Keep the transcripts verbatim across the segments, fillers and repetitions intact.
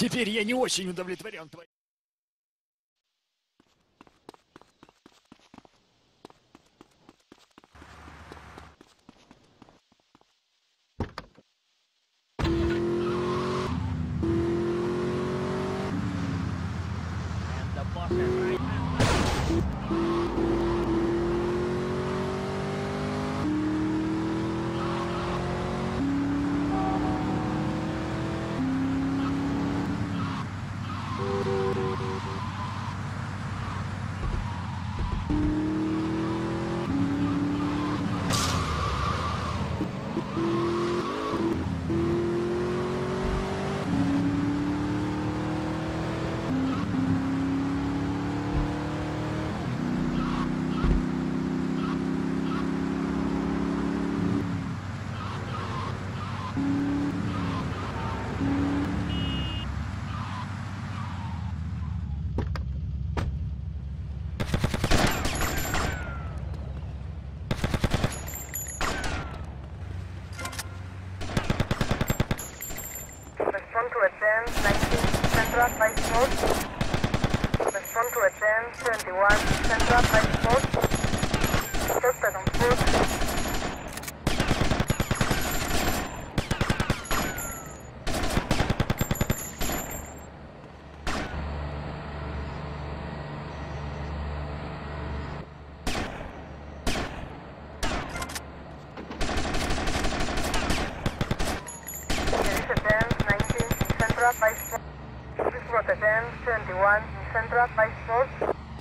Теперь я не очень удовлетворен твоим. Respond to advance nineteen, Central by Sport. Respond to advance twenty-one, Central by Sport. Suspect on foot. Central by Sport. Report advance twenty-one, Central by Sport.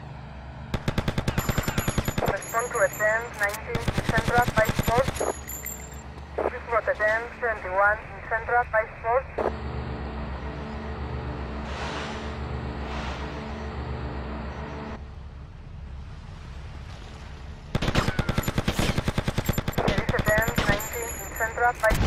Respond to advance nineteen, Central by Sport. Report advance twenty-one, Central by Sport. There is advance nineteen, Central by